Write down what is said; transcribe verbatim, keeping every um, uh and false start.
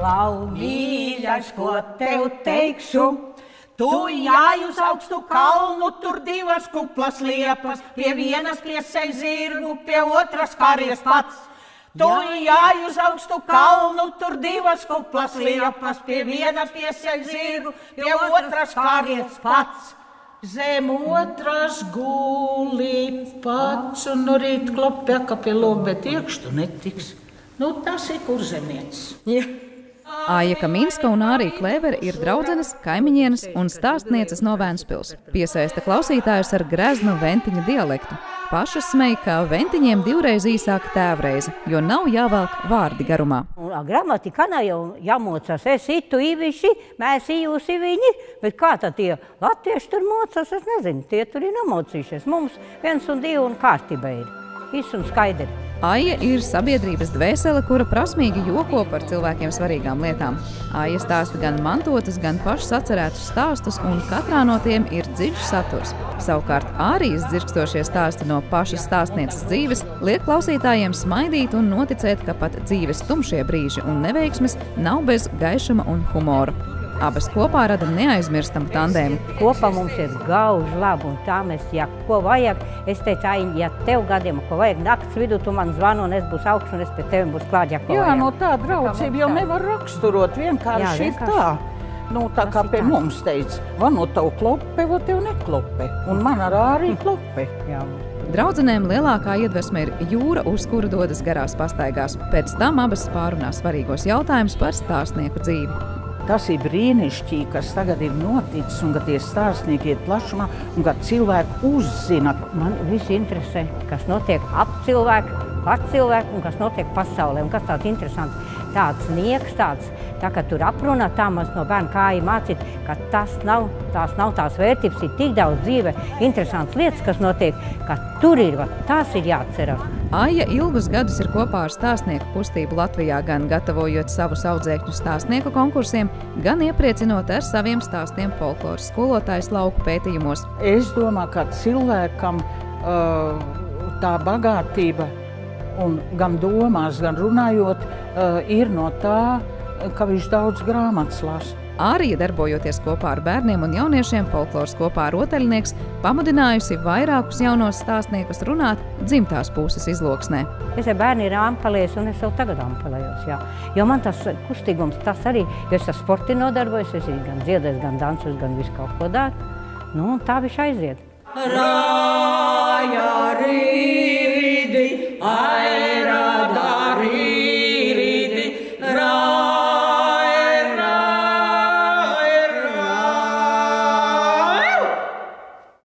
Klau, mīļais, ko tev teikšu, tu jāj uz augstu kalnu, tur divas kuplas liepas, pie vienas piesēj zirgu, pie otras karies pats. Tu jāj uz augstu kalnu, tur divas kuplas liepas, pie vienas piesēj zirgu, pie otras karies pats. Zem otras guli pats, un no rīt klopja, ka pie loba, bet iekštu netiks. Nu, tas ir kurzemietis. Ja. Aija Kaminska un Ārija Klēvere ir draudzenes, kaimiņienes un stāstnieces no Ventspils. Piesaista klausītājus ar greznu ventiņu dialektu. Pašas smej, ka ventiņiem divreiz īsāka tēvreize, jo nav jāvelk vārdi garumā. Gramatika nav jau jāmocās. Es itu īviši, mēs ījūsi viņi, bet kā tad tie latvieši tur mocās, es nezinu, tie tur ir nomocījušies. Mums viens un divi un kārtība ir. Viss un skaidri. Aija ir sabiedrības dvēsele, kura prasmīgi joko par cilvēkiem svarīgām lietām. Aija stāsta gan mantotus, gan pašus atcerētus stāstus, un katrā no tiem ir dziļš saturs. Savukārt Ārijas dzirkstošie stāsti no pašas stāstnieces dzīves liek klausītājiem smaidīt un noticēt, ka pat dzīves tumšie brīži un neveiksmes nav bez gaišuma un humora. Abas kopā rada neaizmirstamu tandēmu. Kopā mums ir gauži labi, un tā mēs, ja ko vajag, es teicu, Aini, ja tev gadiem, ko vajag nakts vidū, tu man zvanu, un es būšu augšu, un es pie tevi būšu klāt, ja ko Jā, vajag. no tā draudzība jau nevar raksturot, vienkārši ir tā. Nu, tā kā pie mums teica, va no tavu klope, va tev neklope, un man ar Āriju klope. Jā. Draudzenēm lielākā iedvesme ir jūra, uz kuru dodas garās pastaigās. Pēc tam abas pārunā svarīgos jautājumus par stāstnieku dzīvi. Tas ir brīnišķīgi, kas tagad ir noticis, un ka tie stāstnieki iet plašumā, un ka cilvēki uzzina. Man visi interesē, kas notiek ap cilvēku, pat cilvēku, un kas notiek pasaulē, un kas tāds interesants. Tāds nieks, tāds, tā kā tur aprunā, tā mums no bērna kāja mācīt, ka tas nav, tās nav tās vērtības, ir tik daudz dzīve, interesants lietas, kas notiek, ka tur ir, tās ir jāatcerās. Aija ilgus gadus ir kopā ar stāstnieku kustību Latvijā, gan gatavojot savus audzēkņu stāstnieku konkursiem, gan iepriecinot ar saviem stāstiem folkloras skolotājs lauku pētījumos. Es domāju, ka cilvēkam uh, tā bagātība, un gan domās, gan runājot, uh, ir no tā, ka viņš daudz grāmatas lasa. Ārija, darbojoties kopā ar bērniem un jauniešiem folkloras kopā rotaļnieks, pamudinājusi vairākus jaunos stāstniekus runāt dzimtās puses izloksnē. Es ar bērni ir ampalējis, un es jau tagad ampalējos, jā. Jo man tas kustīgums, tas arī, jo es ar sporti nodarbojos, es gan dziedēs, gan dansus, gan visu kaut ko daru. Nu, un tā viņš aiziet. Rāja rīt!